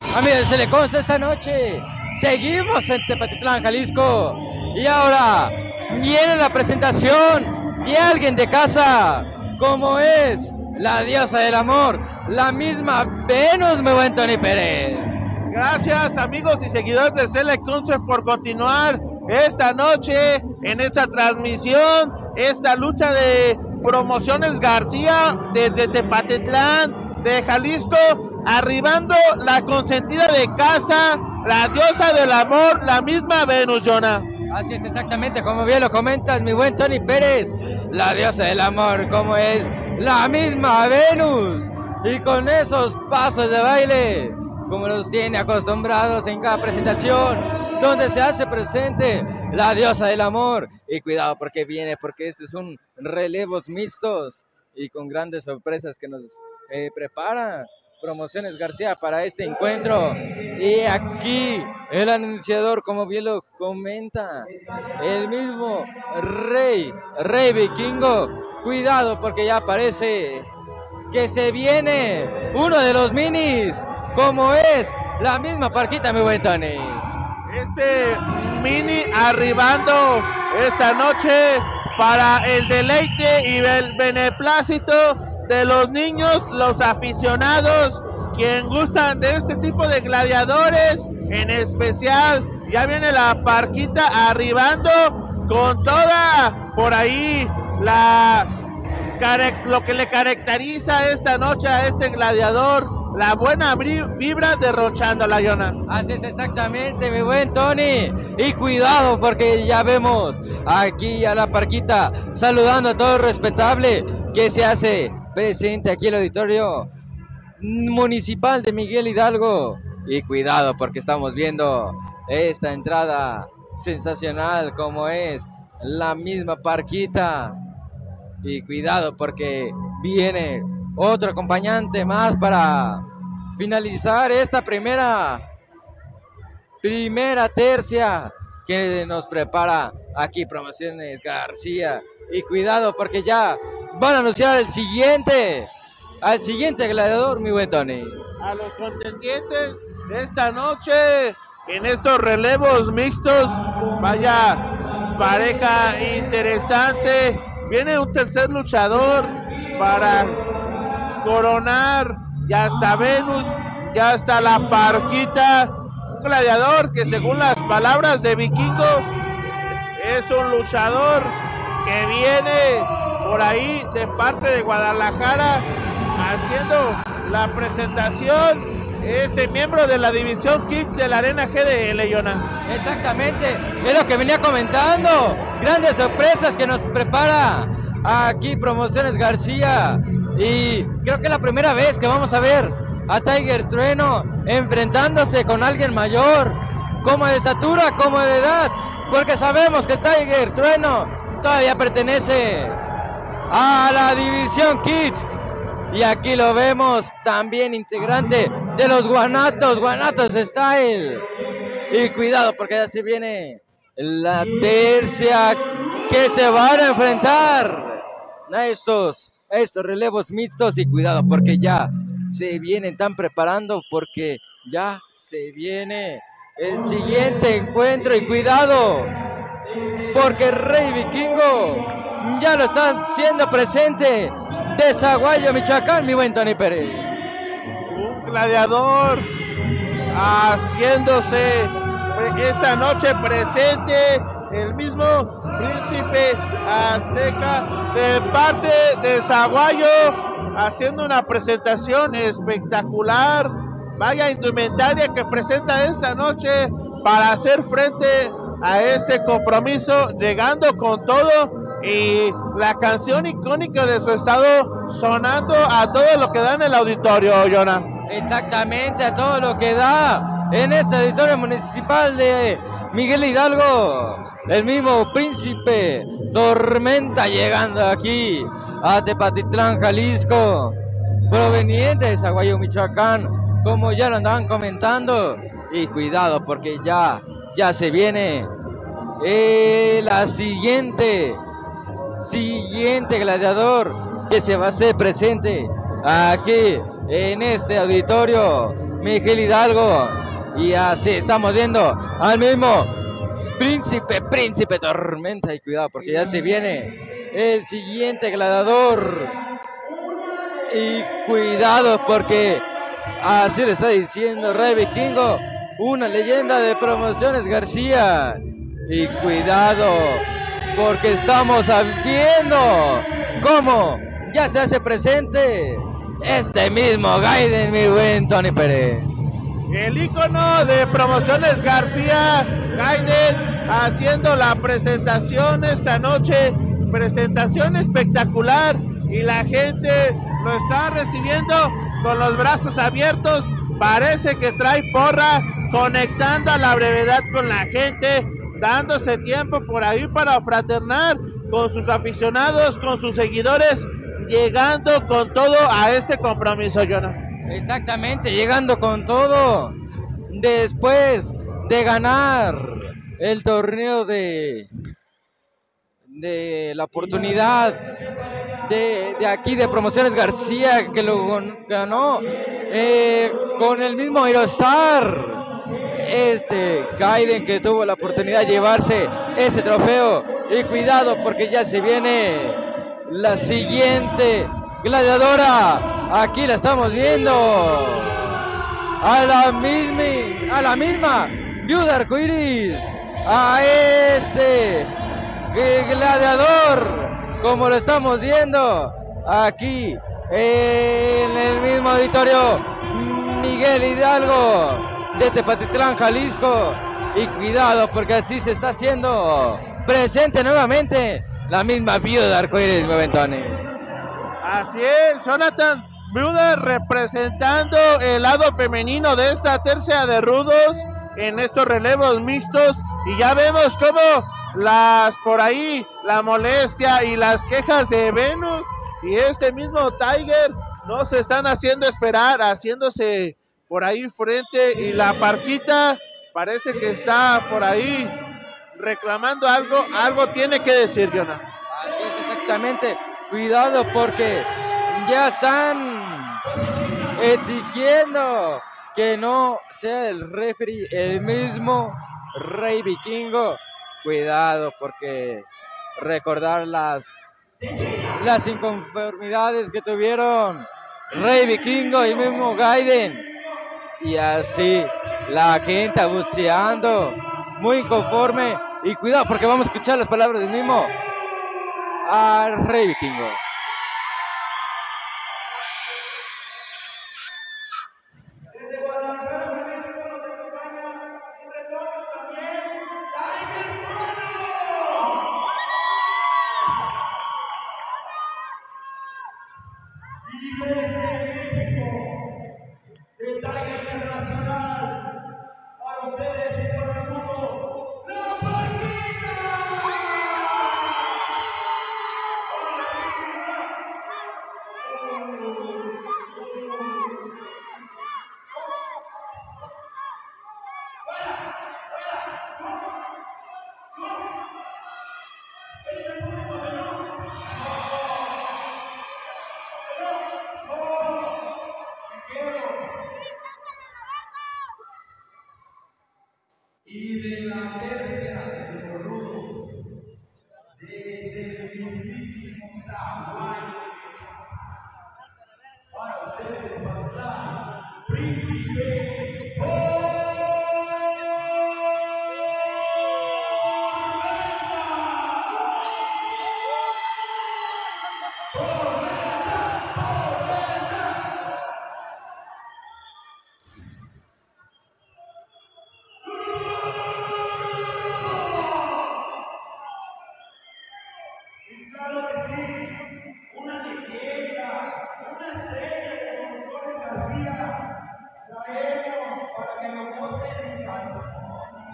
Amigos, se le consta esta noche. Seguimos en Tepatitlán, Jalisco. Y ahora viene la presentación de alguien de casa, como es la diosa del amor, la misma Venus, mi buen Tony Pérez. Gracias, amigos y seguidores de Select Concert, por continuar esta noche en esta transmisión, esta lucha de Promociones García desde Tepatitlán de Jalisco, arribando la consentida de casa, la diosa del amor, la misma Venus, Jonah. Así es, exactamente, como bien lo comentas, mi buen Tony Pérez, la diosa del amor, como es la misma Venus, y con esos pasos de baile, como los tiene acostumbrados en cada presentación, donde se hace presente la diosa del amor. Y cuidado porque viene, porque estos son relevos mixtos y con grandes sorpresas que nos prepara Promociones García para este encuentro. Y aquí el anunciador, como bien lo comenta, el mismo Rey Vikingo. Cuidado porque ya parece que se viene uno de los minis, como es la misma Parquita, mi buen Tony. Este mini arribando esta noche para el deleite y el beneplácito de los niños, los aficionados, quien gustan de este tipo de gladiadores. En especial, ya viene la Parquita arribando con toda por ahí lo que le caracteriza esta noche a este gladiador, la buena vibra derrochando la Yona. Así es, exactamente, mi buen Tony. Y cuidado porque ya vemos aquí a la Parquita saludando a todo respetable que se hace presente aquí en el auditorio municipal de Miguel Hidalgo. Y cuidado porque estamos viendo esta entrada sensacional, como es la misma Parquita. Y cuidado porque viene otro acompañante más para finalizar esta primera tercia que nos prepara aquí Promociones García. Y cuidado porque ya van a anunciar al siguiente gladiador, mi buen Tony. A los contendientes de esta noche en estos relevos mixtos, vaya pareja interesante. Viene un tercer luchador para coronar, ya está Venus, ya está la Parquita, un gladiador que según las palabras de Vikingo es un luchador que viene por ahí de parte de Guadalajara haciendo la presentación, este miembro de la división Kids de la Arena GDL, Yona. Exactamente, es lo que venía comentando, grandes sorpresas que nos prepara aquí Promociones García. Y creo que es la primera vez que vamos a ver a Tiger Trueno enfrentándose con alguien mayor, como de estatura, como de edad, porque sabemos que Tiger Trueno todavía pertenece a la división Kids. Y aquí lo vemos también integrante de los Guanatos Style. Y cuidado porque ya se viene la tercia que se van a enfrentar a estos relevos mixtos. Y cuidado porque ya se vienen, están preparando porque ya se viene el siguiente encuentro. Y cuidado porque Rey Vikingo ya lo está haciendo presente de Zaguayo, Michoacán, mi buen Tony Pérez. Un gladiador haciéndose esta noche presente, el mismo príncipe azteca de parte de Zaguayo, haciendo una presentación espectacular. Vaya indumentaria que presenta esta noche para hacer frente a este compromiso, llegando con todo. Y la canción icónica de su estado sonando a todo lo que da en el auditorio, Jonah. Exactamente, a todo lo que da en este auditorio municipal de Miguel Hidalgo. El mismo Príncipe Tormenta llegando aquí a Tepatitlán, Jalisco, proveniente de Zaguayo, Michoacán, como ya lo andaban comentando. Y cuidado porque ya se viene la siguiente gladiador que se va a hacer presente aquí en este auditorio Miguel Hidalgo. Y así estamos viendo al mismo Príncipe Tormenta. Y cuidado porque ya se viene el siguiente gladiador. Y cuidado porque así le está diciendo Rey Vikingo, una leyenda de Promociones García. Y cuidado porque estamos viendo cómo ya se hace presente este mismo Gaiden, mi buen Tony Pérez. El ícono de Promociones García, Gaiden, haciendo la presentación esta noche, presentación espectacular, y la gente lo está recibiendo con los brazos abiertos. Parece que trae porra, conectando a la brevedad con la gente, dándose tiempo por ahí para fraternar con sus aficionados, con sus seguidores, llegando con todo a este compromiso, Jonah. Exactamente, llegando con todo después de ganar el torneo de la oportunidad de aquí de Promociones García, que lo ganó con el mismo Aerostar. Gaiden, que tuvo la oportunidad de llevarse ese trofeo. Y cuidado porque ya se viene la siguiente gladiadora. Aquí la estamos viendo a la misma Viuda Arcoiris, a gladiador, como lo estamos viendo aquí en el mismo auditorio Miguel Hidalgo de Tepatitlán, Jalisco. Y cuidado porque así se está haciendo presente nuevamente la misma Viuda Arcoiris, mi buen Tony. Así es, Jonathan. Viuda representando el lado femenino de esta tercia de rudos en estos relevos mixtos, y ya vemos cómo por ahí la molestia y las quejas de Venus y este mismo Tiger no se están haciendo esperar, haciéndose por ahí frente, y la Parquita parece que está por ahí reclamando algo tiene que decir, Jonah. Así es, exactamente. Cuidado porque ya están exigiendo que no sea el referee el mismo Rey Vikingo. Cuidado porque recordar las inconformidades que tuvieron Rey Vikingo y mismo Gaiden. Y así la gente abucheando, muy inconforme. Y cuidado porque vamos a escuchar las palabras del mismo al Rey Vikingo. Y de la tercia de los rudos, desde el mismísimo Zaguayo de Chapala, para ustedes en Patlán, Príncipe Tormenta. Claro que sí, una leyenda, una estrella de Promociones García, traemos para que nos gocen en canción.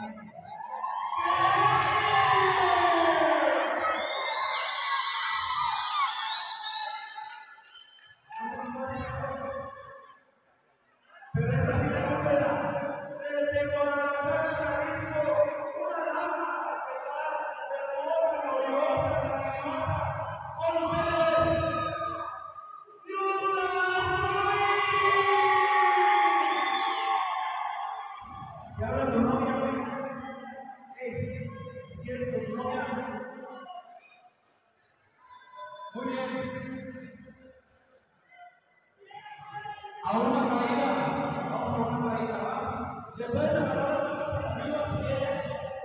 Pero esta sí te suena, desde Guadalajara, Jalisco, una dama respetada, hermosa, gloriosa, maravillosa, con ustedes, Viuda Arcoiris. a una caída. Vamos a una caída, ¿va? Le pueden agarrar las manos arriba si quieren.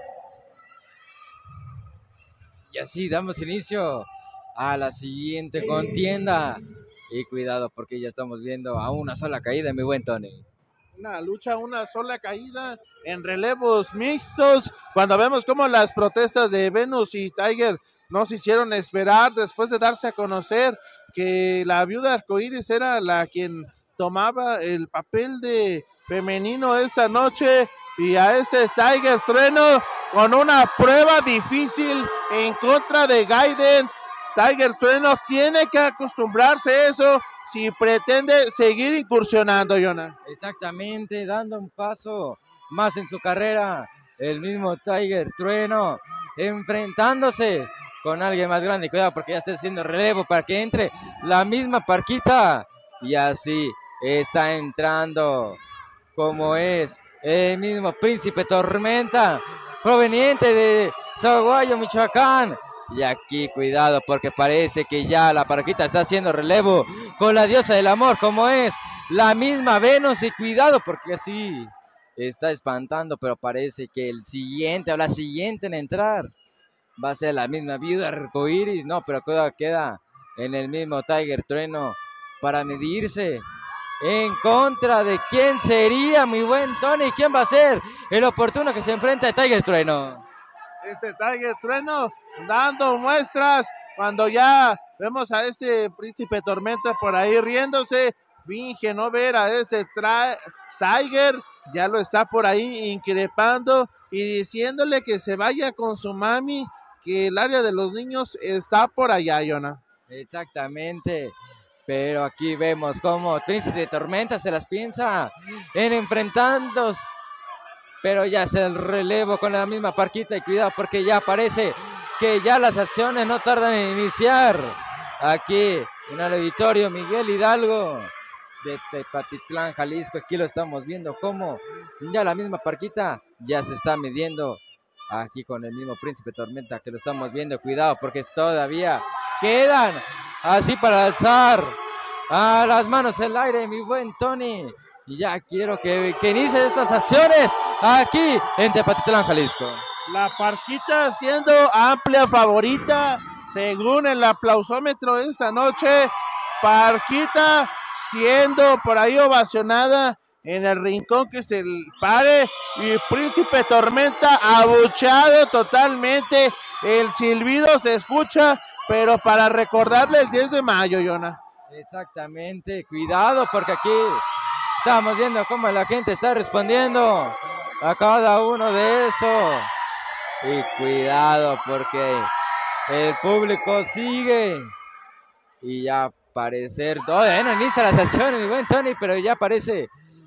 Y así damos inicio a la siguiente contienda. Y cuidado porque ya estamos viendo a una sola caída, mi buen Tony. Una lucha, una sola caída en relevos mixtos. Cuando vemos cómo las protestas de Venus y Tiger no se hicieron esperar después de darse a conocer que la viuda arcoíris era la quien tomaba el papel de femenino esta noche, y a este Tiger Trueno con una prueba difícil en contra de Gaiden. Tiger Trueno tiene que acostumbrarse a eso si pretende seguir incursionando, Jonah. Exactamente, dando un paso más en su carrera, el mismo Tiger Trueno enfrentándose con alguien más grande. Cuidado porque ya está haciendo relevo para que entre la misma Parquita, y así está entrando como es el mismo Príncipe Tormenta proveniente de Saguayo, Michoacán. Y aquí cuidado porque parece que ya la Parquita está haciendo relevo con la diosa del amor como es la misma Venus, y cuidado porque así está espantando, pero parece que el siguiente o la siguiente en entrar va a ser la misma viuda arcoíris. No, pero queda en el mismo Tiger Trueno para medirse en contra de quién sería, mi buen Tony. ¿Quién va a ser el oportuno que se enfrenta a Tiger Trueno? Este Tiger Trueno dando muestras cuando ya vemos a este Príncipe Tormenta por ahí riéndose, finge no ver a este Tiger, ya lo está por ahí increpando y diciéndole que se vaya con su mami, que el área de los niños está por allá, Jonah. Exactamente, pero aquí vemos cómo Príncipe Tormenta se las piensa en enfrentándose, pero ya hace el relevo con la misma Parquita, y cuidado porque ya parece que ya las acciones no tardan en iniciar aquí en el auditorio Miguel Hidalgo de Tepatitlán, Jalisco. Aquí lo estamos viendo como ya la misma Parquita ya se está midiendo aquí con el mismo Príncipe Tormenta, que lo estamos viendo. Cuidado porque todavía quedan así para alzar a las manos el aire, mi buen Tony. Y ya quiero que inicie estas acciones aquí en Tepatitlán, Jalisco. La Parquita siendo amplia favorita según el aplausómetro esta noche. Parquita siendo por ahí ovacionada en el rincón que se pare, y Príncipe Tormenta abucheado totalmente. El silbido se escucha, pero para recordarle el 10 de mayo, Jonah. Exactamente, cuidado porque aquí estamos viendo cómo la gente está respondiendo a cada uno de estos. Y cuidado porque el público sigue. Y ya parecer, todavía no inicia las acciones, mi buen Tony, pero ya parece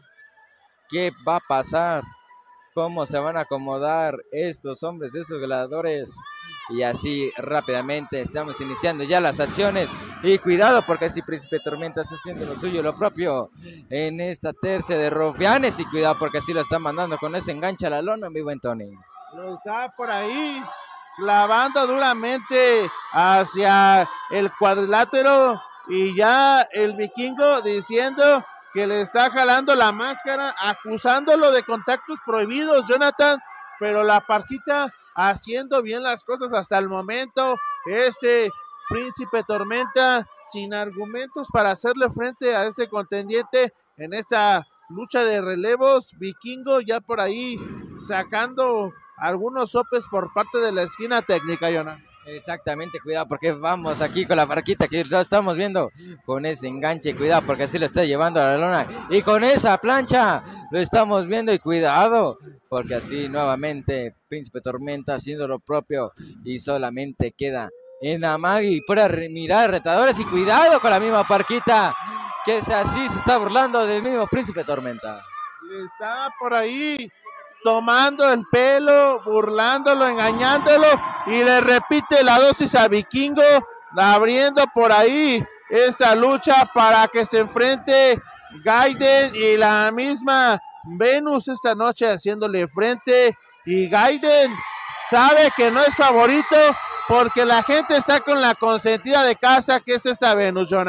que va a pasar, cómo se van a acomodar estos hombres, estos gladiadores. Y así rápidamente estamos iniciando ya las acciones. Y cuidado porque así Príncipe Tormenta está haciendo lo suyo, lo propio en esta tercia de rufianes. Y cuidado porque así lo está mandando con ese enganche a la lona, mi buen Tony. Lo está por ahí clavando duramente hacia el cuadrilátero, y ya el vikingo diciendo que le está jalando la máscara, acusándolo de contactos prohibidos, Jonathan, pero la Parquita haciendo bien las cosas hasta el momento. Este Príncipe Tormenta sin argumentos para hacerle frente a este contendiente en esta lucha de relevos. Vikingo ya por ahí sacando algunos sopes por parte de la esquina técnica, Jonah. Exactamente, cuidado porque vamos aquí con la Parquita que ya estamos viendo con ese enganche. Cuidado porque así lo está llevando a la lona, y con esa plancha lo estamos viendo. Y cuidado porque así nuevamente Príncipe Tormenta haciendo lo propio, y solamente queda en amague y para mirar retadores. Y cuidado con la misma Parquita que así se está burlando del mismo Príncipe Tormenta. Le está por ahí tomando el pelo, burlándolo, engañándolo, y le repite la dosis a Vikingo, abriendo por ahí esta lucha para que se enfrente Gaiden y la misma Venus esta noche haciéndole frente. Y Gaiden sabe que no es favorito porque la gente está con la consentida de casa, que es esta Venus, Jonah.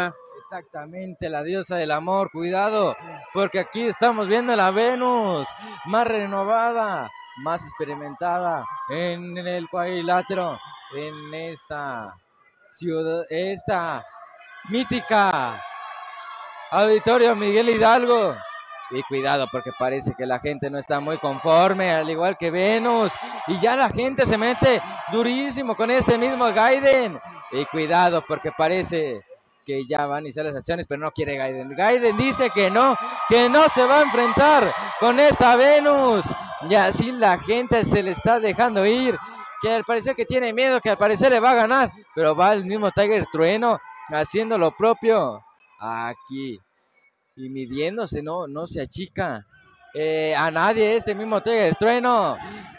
Exactamente, la diosa del amor, cuidado, porque aquí estamos viendo a la Venus más renovada, más experimentada en el cuadrilátero, en esta ciudad, esta mítica Auditorio Miguel Hidalgo. Y cuidado porque parece que la gente no está muy conforme, al igual que Venus. Y ya la gente se mete durísimo con este mismo Gaiden. Y cuidado porque parece que ya van a iniciar las acciones, pero no quiere Gaiden. Gaiden dice que no se va a enfrentar con esta Venus. Y así la gente se le está dejando ir. Que al parecer que tiene miedo, que al parecer le va a ganar. Pero va el mismo Tiger Trueno haciendo lo propio aquí. Y midiéndose, no se achica a nadie este mismo Tiger Trueno.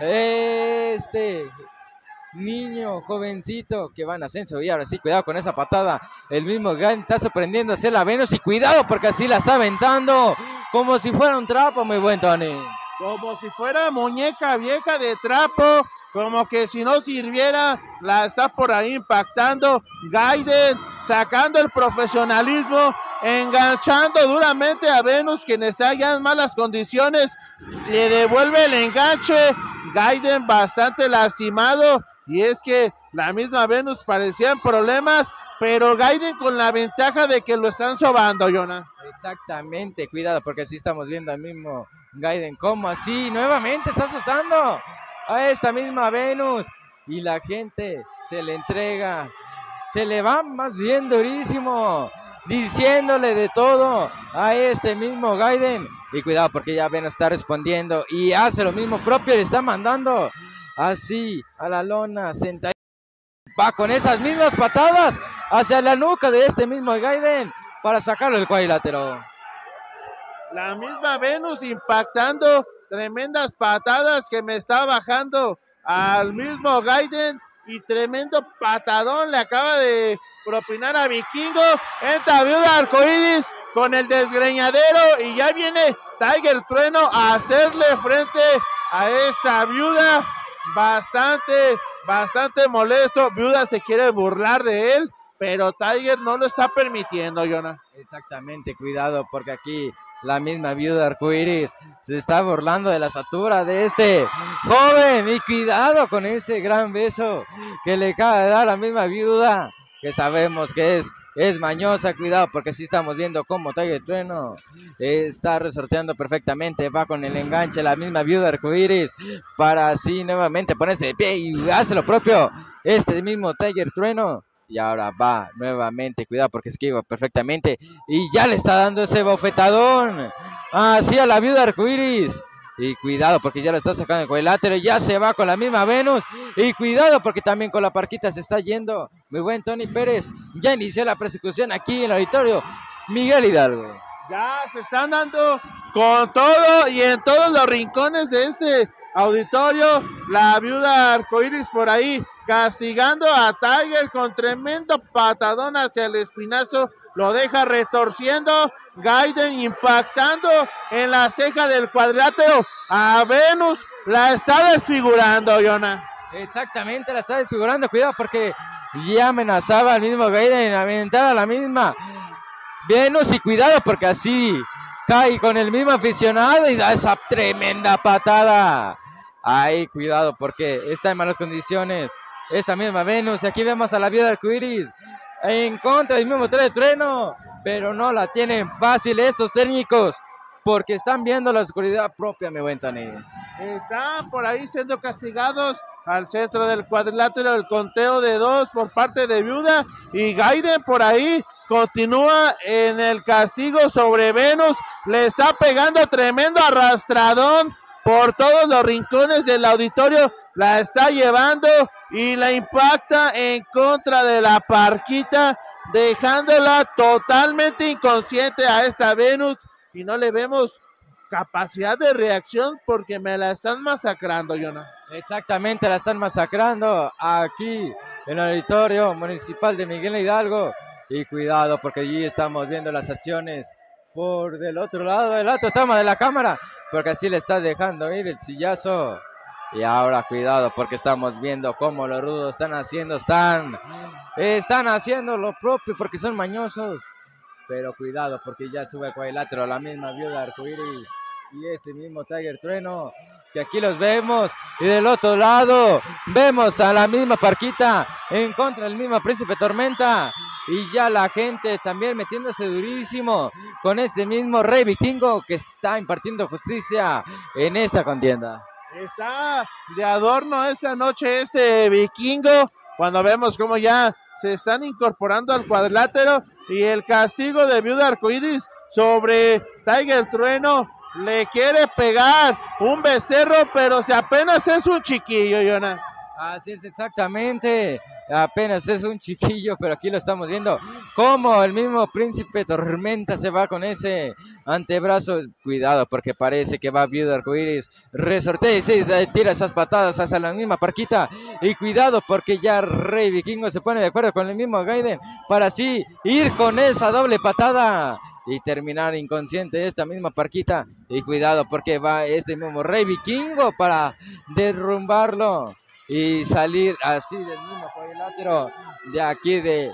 Este niño jovencito que va en ascenso. Y ahora sí, cuidado con esa patada. El mismo Gaiden está sorprendiendo a hacer la Venus. Y cuidado porque así la está aventando como si fuera un trapo, muy buen Tony. Como si fuera muñeca vieja de trapo, como que si no sirviera, la está por ahí impactando. Gaiden sacando el profesionalismo, enganchando duramente a Venus, quien está ya en malas condiciones, le devuelve el enganche. Gaiden bastante lastimado, y es que la misma Venus parecía en problemas, pero Gaiden con la ventaja de que lo están sobando, Jonah. Exactamente, cuidado porque así estamos viendo al mismo Gaiden como así nuevamente está asustando a esta misma Venus y la gente se le entrega, se le va más bien durísimo, diciéndole de todo a este mismo Gaiden. Y cuidado porque ya Venus está respondiendo y hace lo mismo propio, le está mandando así a la lona, sentadito. Va con esas mismas patadas hacia la nuca de este mismo Gaiden para sacarlo del cuadrilátero. La misma Venus impactando, tremendas patadas que me está bajando al mismo Gaiden, y tremendo patadón le acaba de propinar a Vikingo. Entra Viuda Arcoíris con el desgreñadero y ya viene Tiger Trueno a hacerle frente a esta Viuda. Bastante molesto. Viuda se quiere burlar de él, pero Tiger no lo está permitiendo, Jonah. Exactamente, cuidado porque aquí la misma Viuda Arcoíris se está burlando de la estatura de este joven. Y cuidado con ese gran beso que le acaba de dar la misma Viuda, que sabemos que es mañosa. Cuidado porque sí estamos viendo cómo Tiger Trueno está resorteando perfectamente. Va con el enganche la misma Viuda Arcoíris para así nuevamente ponerse de pie y hace lo propio este mismo Tiger Trueno. Y ahora va nuevamente, cuidado porque esquiva perfectamente. Y ya le está dando ese bofetadón así a la Viuda Arcoíris. Y cuidado porque ya lo está sacando el cuadrilátero. Y ya se va con la misma Venus. Y cuidado porque también con la parquita se está yendo. Muy buen Tony Pérez. Ya inició la persecución aquí en el auditorio Miguel Hidalgo. Ya se están dando con todo y en todos los rincones de este auditorio. La Viuda Arcoíris por ahí castigando a Tiger con tremendo patadón hacia el espinazo, lo deja retorciendo. Gaiden impactando en la ceja del cuadrilátero a Venus, la está desfigurando, Jonah. Exactamente, la está desfigurando, cuidado porque ya amenazaba al mismo Gaiden, aventar a la misma Venus. Y cuidado porque así cae con el mismo aficionado y da esa tremenda patada. Ay, cuidado porque está en malas condiciones esta misma Venus. Y aquí vemos a la Viuda Arcoíris en contra del mismo Tiger Trueno, pero no la tienen fácil estos técnicos porque están viendo la oscuridad propia, mi buen Tony. Están por ahí siendo castigados al centro del cuadrilátero, el conteo de 2 por parte de Viuda, y Gaiden por ahí continúa en el castigo sobre Venus, le está pegando tremendo arrastradón por todos los rincones del auditorio, la está llevando y la impacta en contra de la parquita, dejándola totalmente inconsciente a esta Venus, y no le vemos capacidad de reacción porque me la están masacrando, Jonah. Exactamente, la están masacrando aquí en el auditorio municipal de Miguel Hidalgo. Y cuidado porque allí estamos viendo las acciones por del otro lado, de la otra toma de la cámara, porque así le está dejando ir el sillazo. Y ahora cuidado porque estamos viendo cómo los rudos están haciendo lo propio porque son mañosos. pero cuidado porque ya sube el cuadrilátero a la misma Viuda Arcoiris y este mismo Tiger Trueno, que aquí los vemos, y del otro lado vemos a la misma Parquita en contra del mismo Príncipe Tormenta, y ya la gente también metiéndose durísimo con este mismo Rey Vikingo que está impartiendo justicia en esta contienda. Está de adorno esta noche este Vikingo, cuando vemos cómo ya se están incorporando al cuadrilátero, y el castigo de Viuda Arcoiris sobre Tiger Trueno. Le quiere pegar un becerro, pero si apenas es un chiquillo, Jonah. Así es, exactamente. Apenas es un chiquillo, pero aquí lo estamos viendo como el mismo Príncipe Tormenta se va con ese antebrazo. Cuidado porque parece que va Viuda Arcoiris, resortea y se tira esas patadas hacia la misma Parquita, y cuidado porque ya Rey Vikingo se pone de acuerdo con el mismo Gaiden para así ir con esa doble patada y terminar inconsciente esta misma Parquita, y cuidado porque va este mismo Rey Vikingo para derrumbarlo y salir así del mismo cuadrilátero de aquí de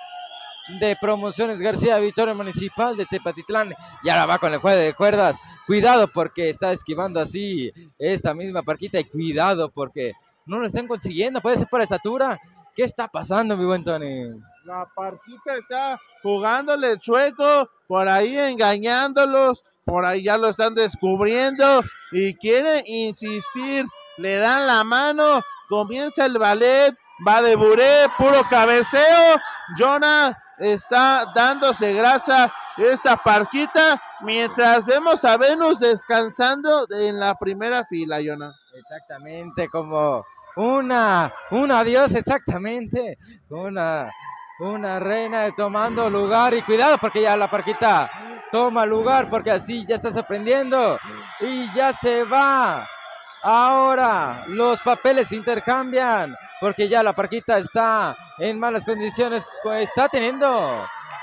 Promociones García, Victoria Municipal de Tepatitlán, y ahora va con el juego de cuerdas. Cuidado porque está esquivando así esta misma Parquita, y cuidado porque no lo están consiguiendo, puede ser por la estatura. ¿Qué está pasando, mi buen Tony? La Parquita está jugándole chueco, por ahí engañándolos, por ahí ya lo están descubriendo y quiere insistir. Le dan la mano, comienza el ballet, va de buré, puro cabeceo. Jonah está dándose grasa esta Parquita, mientras vemos a Venus descansando en la primera fila, Jonah. Exactamente, como una diosa, exactamente, una reina tomando lugar, y cuidado porque ya la Parquita toma lugar, porque así ya está sorprendiendo y ya se va. Ahora los papeles se intercambian porque ya la Parquita está en malas condiciones, está teniendo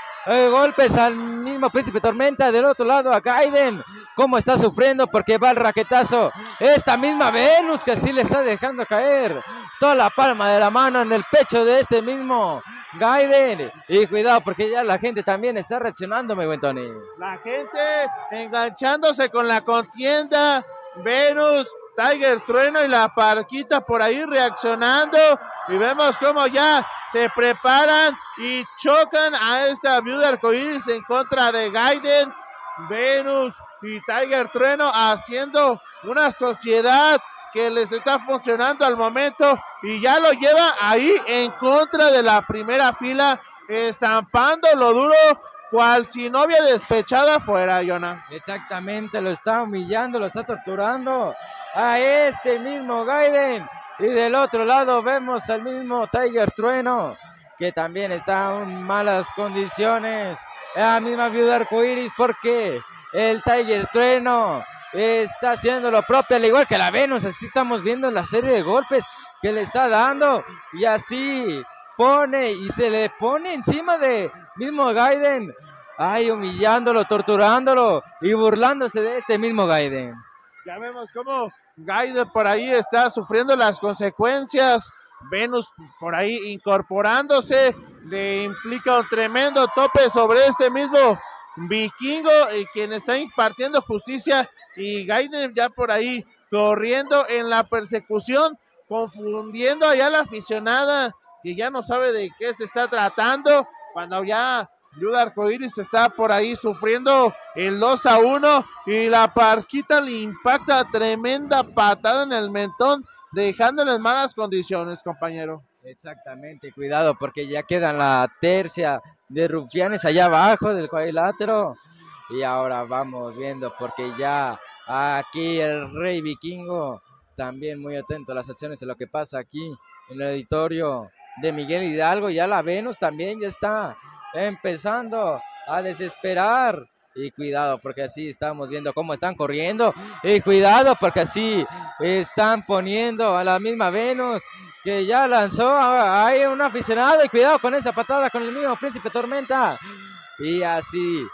golpes al mismo Príncipe Tormenta. Del otro lado a Gaiden, cómo está sufriendo porque va el raquetazo. Esta misma Venus que así le está dejando caer toda la palma de la mano en el pecho de este mismo Gaiden. Y cuidado porque ya la gente también está reaccionando, mi buen Tony. La gente enganchándose con la contienda. Venus, Tiger Trueno y la Parquita por ahí reaccionando, y vemos cómo ya se preparan y chocan a esta Viuda Arcoiris en contra de Gaiden. Venus y Tiger Trueno haciendo una sociedad que les está funcionando al momento, y ya lo lleva ahí en contra de la primera fila, estampando lo duro, cual si novia despechada fuera, Jonah. Exactamente, lo está humillando, lo está torturando a este mismo Gaiden, y del otro lado vemos al mismo Tiger Trueno que también está en malas condiciones. La misma Viuda Arcoiris porque el Tiger Trueno está haciendo lo propio, al igual que la Venus. Así estamos viendo la serie de golpes que le está dando, y así pone y se le pone encima de mismo Gaiden, ay, humillándolo, torturándolo y burlándose de este mismo Gaiden. Ya vemos cómo Gaiden por ahí está sufriendo las consecuencias. Venus por ahí incorporándose, le implica un tremendo tope sobre este mismo Vikingo, quien está impartiendo justicia, y Gaiden ya por ahí corriendo en la persecución, confundiendo allá a la aficionada, que ya no sabe de qué se está tratando, cuando ya Viuda Arcoiris está por ahí sufriendo el 2-1, y la Parquita le impacta tremenda patada en el mentón, dejándole en malas condiciones, compañero. Exactamente, cuidado porque ya quedan la tercia de rufianes allá abajo del cuadrilátero, y ahora vamos viendo porque ya aquí el Rey Vikingo también muy atento a las acciones de lo que pasa aquí en el auditorio de Miguel Hidalgo. Ya la Venus también ya está empezando a desesperar, y cuidado porque así estamos viendo cómo están corriendo, y cuidado porque así están poniendo a la misma Venus que ya lanzó ahí un aficionado, y cuidado con esa patada con el mismo Príncipe Tormenta, y así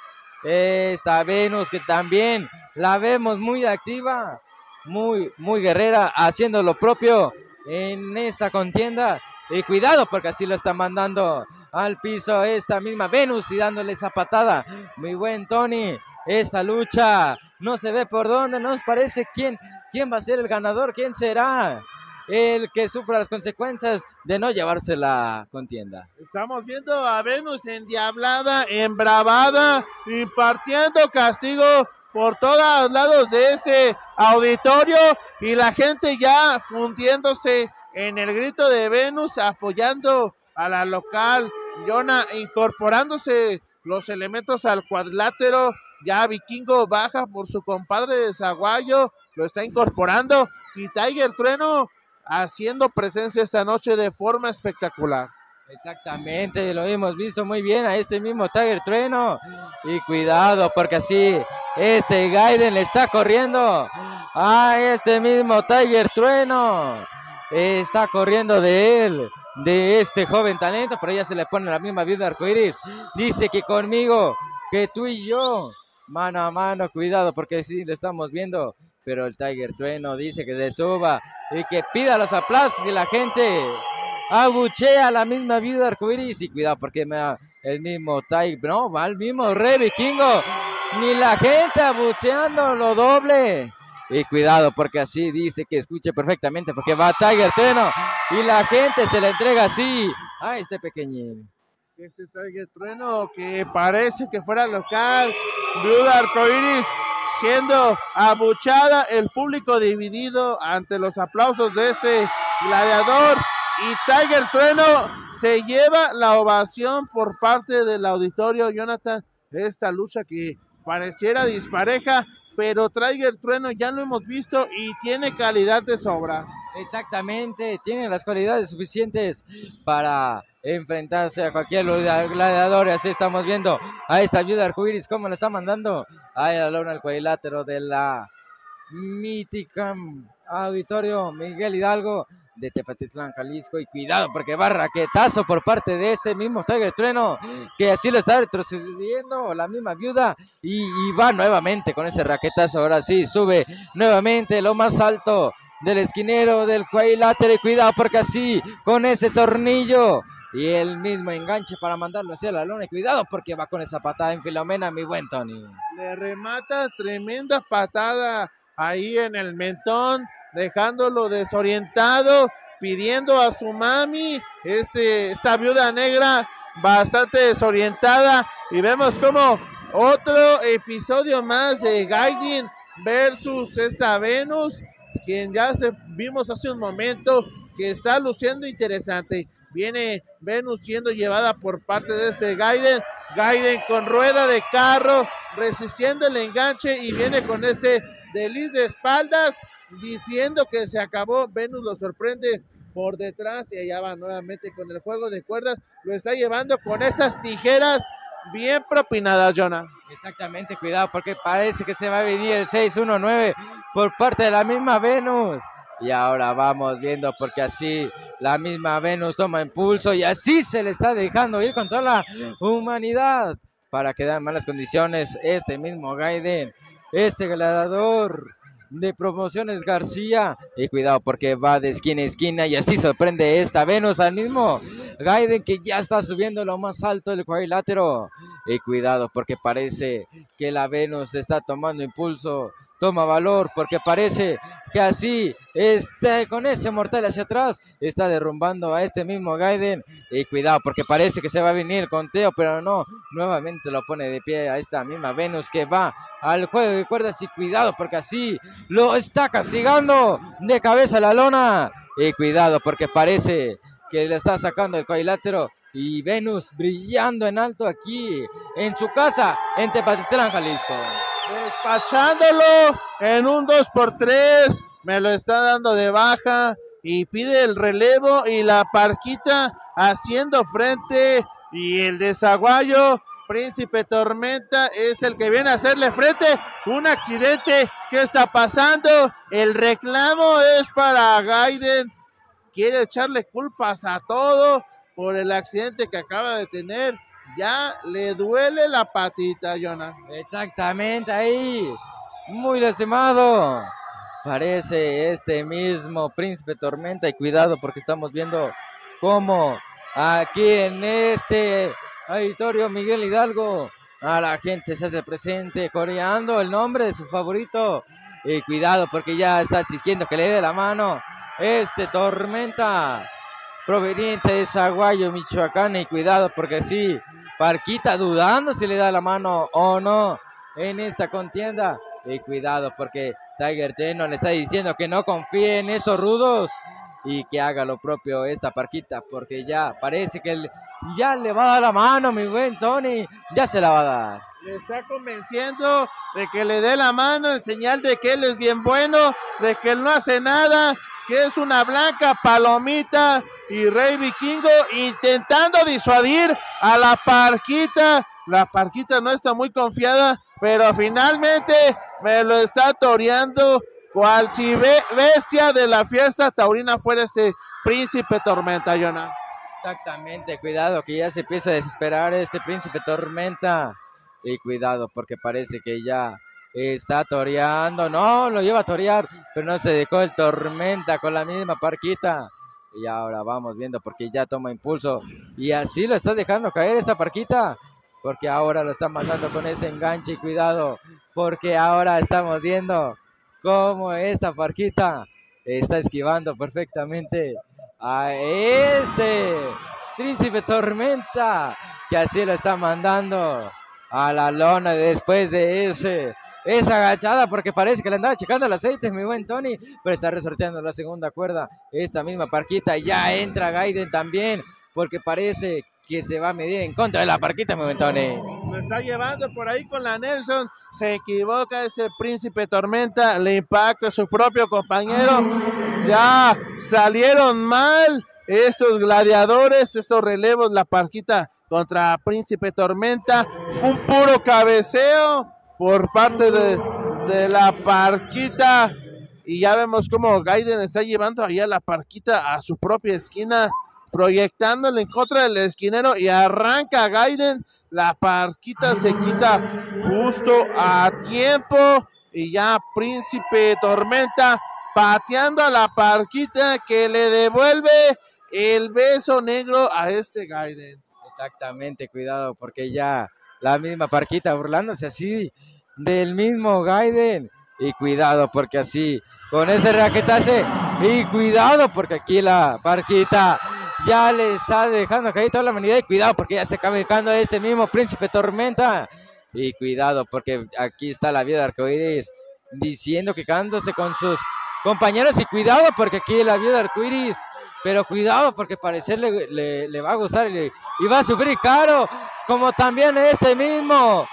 esta Venus que también la vemos muy activa, muy guerrera, haciendo lo propio en esta contienda, Y cuidado porque así lo está mandando al piso esta misma Venus y dándole esa patada. Muy buen Tony. Esta lucha no se ve por dónde. Nos parece quién va a ser el ganador. ¿Quién será el que sufra las consecuencias de no llevarse la contienda? Estamos viendo a Venus endiablada, embravada, impartiendo castigo por todos lados de ese auditorio y la gente ya fundiéndose en el grito de Venus, apoyando a la local. Jonah incorporándose los elementos al cuadrilátero. Ya Vikingo baja por su compadre de Zaguayo, lo está incorporando y Tiger Trueno haciendo presencia esta noche de forma espectacular. Exactamente, lo hemos visto muy bien a este mismo Tiger Trueno. Y cuidado, porque así este Gaiden le está corriendo a este mismo Tiger Trueno. Está corriendo de él, de este joven talento, pero ya se le pone la misma viuda arcoíris. Dice que conmigo, que tú y yo, mano a mano, cuidado, porque sí lo estamos viendo. Pero el Tiger Trueno dice que se suba y que pida los aplausos y la gente abuchea a la misma viuda arcoíris. Y cuidado porque el mismo Tiger, no, va el mismo Rey Vikingo, ni la gente abucheando lo doble. Y cuidado porque así dice que escuche perfectamente porque va Tiger Trueno y la gente se le entrega así a este pequeñín. Este Tiger Trueno que parece que fuera local, viuda arcoíris siendo abuchada, el público dividido ante los aplausos de este gladiador. Y Tiger Trueno se lleva la ovación por parte del auditorio, Jonathan, de esta lucha que pareciera dispareja, pero Tiger Trueno ya lo hemos visto y tiene calidad de sobra. Exactamente, tiene las cualidades suficientes para enfrentarse a cualquier gladiador. Y así estamos viendo a esta viuda arcoíris como le está mandando a la lona al cuadrilátero de la mítica auditorio Miguel Hidalgo de Tepatitlán, Jalisco. Y cuidado porque va raquetazo por parte de este mismo Tiger Trueno, que así lo está retrocediendo la misma viuda y va nuevamente con ese raquetazo. Ahora sí, sube nuevamente lo más alto del esquinero del cuadrilátero y cuidado porque así con ese tornillo y el mismo enganche para mandarlo hacia la lona. Y cuidado porque va con esa patada en Filomena, mi buen Tony. Le remata tremenda patada ahí en el mentón, dejándolo desorientado, pidiendo a su mami, esta viuda negra bastante desorientada. Y vemos como otro episodio más de Gaiden versus esta Venus, quien ya vimos hace un momento que está luciendo interesante. Viene Venus siendo llevada por parte de este Gaiden con rueda de carro, resistiendo el enganche y viene con este desliz de espaldas, diciendo que se acabó. Venus lo sorprende por detrás y allá va nuevamente con el juego de cuerdas. Lo está llevando con esas tijeras bien propinadas, Jonah. Exactamente, cuidado porque parece que se va a venir el 619 por parte de la misma Venus. Y ahora vamos viendo porque así la misma Venus toma impulso y así se le está dejando ir con toda la humanidad para quedar en malas condiciones este mismo Gaiden, este gladiador de Promociones García. Y cuidado porque va de esquina a esquina y así sorprende esta Venus al mismo Gaiden, que ya está subiendo lo más alto del cuadrilátero. Y cuidado porque parece que la Venus está tomando impulso, toma valor, porque parece que así con ese mortal hacia atrás está derrumbando a este mismo Gaiden. Y cuidado porque parece que se va a venir con Teo, pero no, nuevamente lo pone de pie a esta misma Venus que va al juego de cuerdas. Y cuidado porque así lo está castigando de cabeza a la lona. Y cuidado porque parece que le está sacando el cuadrilátero. Y Venus brillando en alto aquí en su casa en Tepatitlán, Jalisco. Despachándolo en un 2x3, me lo está dando de baja y pide el relevo y la Parquita haciendo frente y el de Zaguayo, Príncipe Tormenta, es el que viene a hacerle frente. Un accidente, ¿qué está pasando? El reclamo es para Gaiden, quiere echarle culpas a todo por el accidente que acaba de tener. Ya le duele la patita, Jonah. Exactamente, ahí, muy lastimado parece este mismo Príncipe Tormenta. Y cuidado porque estamos viendo como aquí en este auditorio Miguel Hidalgo, a la gente se hace presente coreando el nombre de su favorito. Y cuidado porque ya está exigiendo que le dé la mano Tormenta, proveniente de Zaguayo, Michoacán. Y cuidado porque sí, Parquita dudando si le da la mano o no en esta contienda. Y cuidado porque Tiger Teno le está diciendo que no confíe en estos rudos y que haga lo propio esta Parquita, porque ya parece que ya le va a dar la mano, mi buen Tony, ya se la va a dar. Le está convenciendo de que le dé la mano en señal de que él es bien bueno, de que él no hace nada, que es una blanca palomita, y Rey Vikingo intentando disuadir a la Parquita. La Parquita no está muy confiada, pero finalmente me lo está toreando cual si bestia de la fiesta taurina fuera este Príncipe Tormenta, Jonah. Exactamente, cuidado que ya se empieza a desesperar este Príncipe Tormenta. Y cuidado porque parece que ya está toreando. No, lo lleva a torear, pero no se dejó el Tormenta con la misma Parquita. Y ahora vamos viendo porque ya toma impulso. Y así lo está dejando caer esta Parquita. Porque ahora lo está mandando con ese enganche. Y cuidado porque ahora estamos viendo cómo esta Parquita está esquivando perfectamente a este Príncipe Tormenta. Que así lo está mandando a la lona después de esa agachada, porque parece que le andaba checando el aceite, mi buen Tony, pero está resorteando la segunda cuerda esta misma Parquita. Ya entra Gaiden también, porque parece que se va a medir en contra de la Parquita, mi buen Tony. Lo está llevando por ahí con la Nelson, se equivoca ese Príncipe Tormenta, le impacta a su propio compañero. Ya salieron mal estos gladiadores, estos relevos, la Parquita contra Príncipe Tormenta, un puro cabeceo por parte de la Parquita, y ya vemos cómo Gaiden está llevando allá la Parquita a su propia esquina, proyectándole en contra del esquinero, y arranca Gaiden. La Parquita se quita justo a tiempo, y ya Príncipe Tormenta pateando a la Parquita, que le devuelve el beso negro a este Gaiden. Exactamente, cuidado porque ya la misma Parquita burlándose así del mismo Gaiden. Y cuidado porque así con ese raquetazo, y cuidado porque aquí la Parquita ya le está dejando caer toda la humanidad. Y cuidado porque ya está cabecando a este mismo Príncipe Tormenta. Y cuidado porque aquí está la Viuda Arcoíris diciendo que cándose con sus compañeros. Y cuidado porque aquí la Viuda Arcoíris, pero cuidado porque parecer le va a gustar y va a sufrir caro, como también este mismo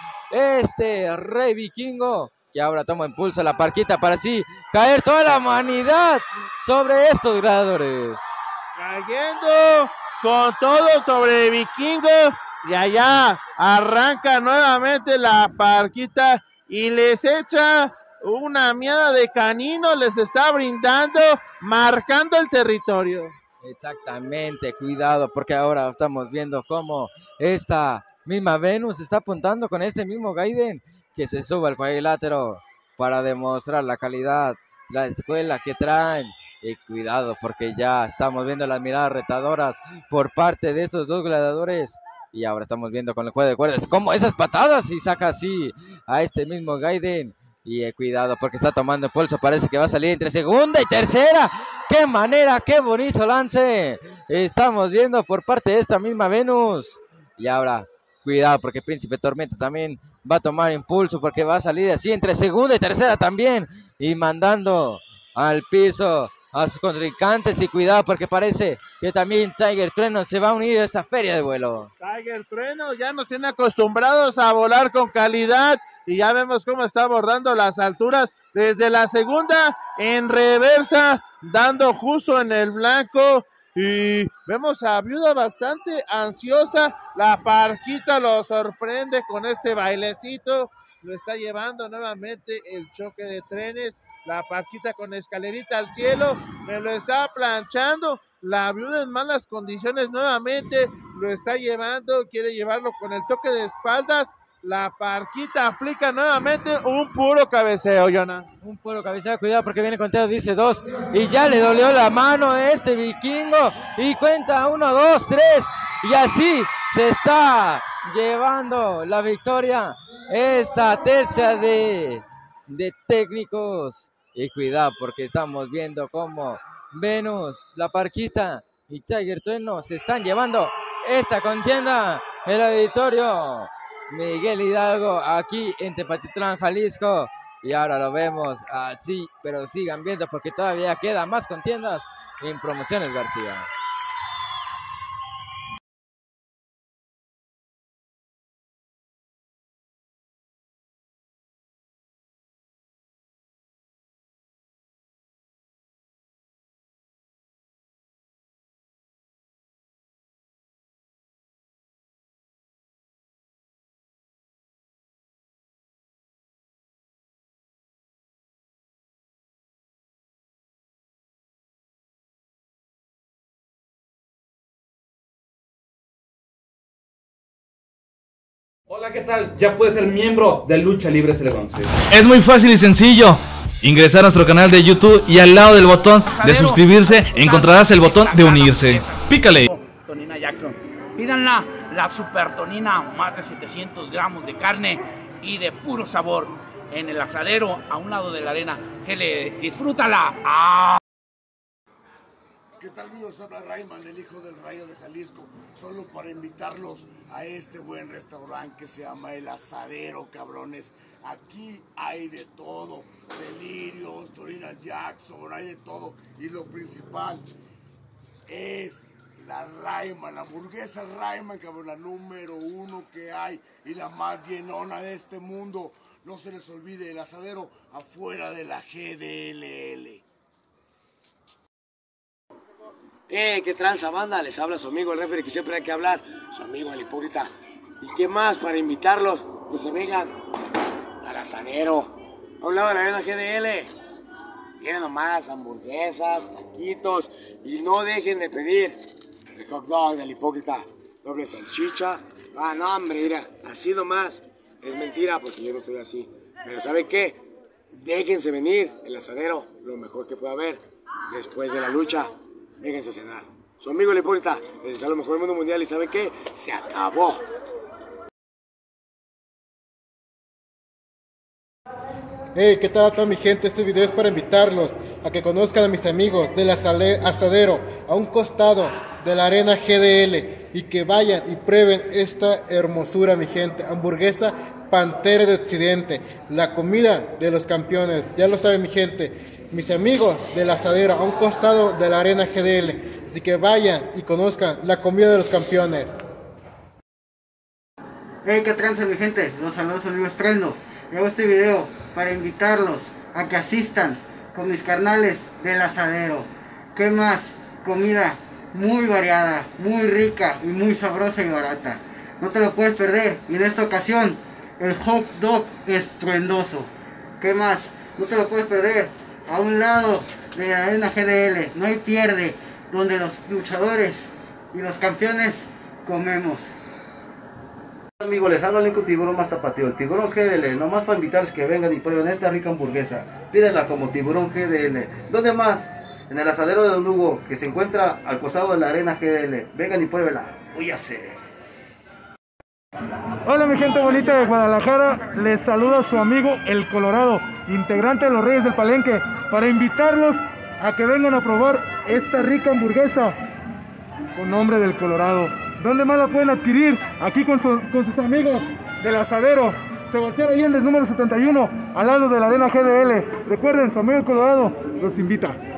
Rey Vikingo, que ahora toma impulso a la Parquita para así caer toda la humanidad sobre estos gladiadores. Cayendo con todo sobre Vikingo, y allá arranca nuevamente la Parquita y les echa una miada de canino, les está brindando, marcando el territorio. Exactamente, cuidado porque ahora estamos viendo cómo esta misma Venus está apuntando con este mismo Gaiden, que se sube al cuadrilátero para demostrar la calidad, la escuela que traen. Y cuidado porque ya estamos viendo las miradas retadoras por parte de estos dos gladiadores. Y ahora estamos viendo con el juego de cuerdas como esas patadas, y saca así a este mismo Gaiden. Y cuidado porque está tomando impulso, parece que va a salir entre segunda y tercera. ¡Qué manera, qué bonito lance! Estamos viendo por parte de esta misma Venus. Y ahora, cuidado porque Príncipe Tormenta también va a tomar impulso, porque va a salir así entre segunda y tercera también. Y mandando al piso a sus contrincantes. Y cuidado porque parece que también Tiger Trueno se va a unir a esta feria de vuelo. Tiger Trueno ya nos tiene acostumbrados a volar con calidad, y ya vemos cómo está abordando las alturas desde la segunda en reversa, dando justo en el blanco. Y vemos a Viuda bastante ansiosa. La Parquita lo sorprende con este bailecito, lo está llevando nuevamente el choque de trenes. La Parquita con escalerita al cielo, me lo está planchando. La Viuda en malas condiciones nuevamente, lo está llevando, quiere llevarlo con el toque de espaldas, La Parquita aplica nuevamente un puro cabeceo, Jonah. Un puro cabeceo, cuidado porque viene conteo, dice 2. Y ya le dolió la mano a este vikingo. Y cuenta 1, 2, 3. Y así se está llevando la victoria esta tercia de técnicos. Y cuidado porque estamos viendo cómo Venus, la Parquita y Tiger Trueno se están llevando esta contienda. El auditorio Miguel Hidalgo aquí en Tepatitlán, Jalisco. Y ahora lo vemos así, pero sigan viendo porque todavía quedan más contiendas en Promociones García. Hola, ¿qué tal? Ya puedes ser miembro de Lucha Libre Celebrón. Es muy fácil y sencillo. Ingresar a nuestro canal de YouTube y al lado del botón de suscribirse encontrarás el botón de unirse. Pícale. Tonina Jackson. Pídanla, la super tonina, más de 700 gramos de carne y de puro sabor en el asadero a un lado de la arena. Disfrútala. ¡Ah! ¿Qué tal, amigos? Habla Rayman, el hijo del Rayo de Jalisco, solo para invitarlos a este buen restaurante que se llama El Asadero, cabrones. Aquí hay de todo, delirios, Tonina Jackson, hay de todo. Y lo principal es la Rayman, la hamburguesa Rayman, cabrón, la número 1 que hay y la más llenona de este mundo. No se les olvide, El Asadero afuera de la GDLL. ¿Qué tranza, banda? Les habla su amigo el referee que siempre hay que hablar, su amigo el hipócrita. ¿Y qué más para invitarlos? Que se vengan al Asadero, a un lado de la arena GDL. Vienen nomás hamburguesas, taquitos y no dejen de pedir el hot dog del hipócrita, doble salchicha. Ah, no, hombre, mira, así nomás. Es mentira porque yo no soy así. Pero ¿saben qué? Déjense venir, El Asadero, lo mejor que pueda haber después de la lucha. Vénganse a cenar. Su amigo el hipócrita les desea lo mejor del mundo mundial y ¿saben qué? Se acabó. Hey, ¿qué tal a toda mi gente? Este video es para invitarlos a que conozcan a mis amigos del Asadero, a un costado de la arena GDL, y que vayan y prueben esta hermosura, mi gente. Hamburguesa Pantera de Occidente, la comida de los campeones. Ya lo saben, mi gente. Mis amigos del Asadero, a un costado de la arena GDL. Así que vayan y conozcan la comida de los campeones. Hey, ¿qué tranza, mi gente? Los saludos, amigos Trendo. Hago este video para invitarlos a que asistan con mis carnales del Asadero. ¿Qué más? Comida muy variada, muy rica y muy sabrosa y barata. No te lo puedes perder. Y en esta ocasión, el hot dog estruendoso. ¿Qué más? No te lo puedes perder. A un lado de la arena GDL, no hay pierde, donde los luchadores y los campeones comemos. Amigos, les habla el único tiburón más tapatío, el Tiburón GDL, nomás para invitarles que vengan y prueben esta rica hamburguesa. Pídenla como Tiburón GDL. ¿Dónde más? En el Asadero de Don Hugo, que se encuentra al costado de la arena GDL. Vengan y pruébenla. Voy a hacer. Hola, mi gente bonita de Guadalajara, les saluda su amigo El Colorado, integrante de los Reyes del Palenque, para invitarlos a que vengan a probar esta rica hamburguesa con nombre del Colorado. ¿Dónde más la pueden adquirir? Aquí con sus amigos del Asadero. Sebastián Allende, número 71, al lado de la arena GDL. Recuerden, su amigo El Colorado los invita.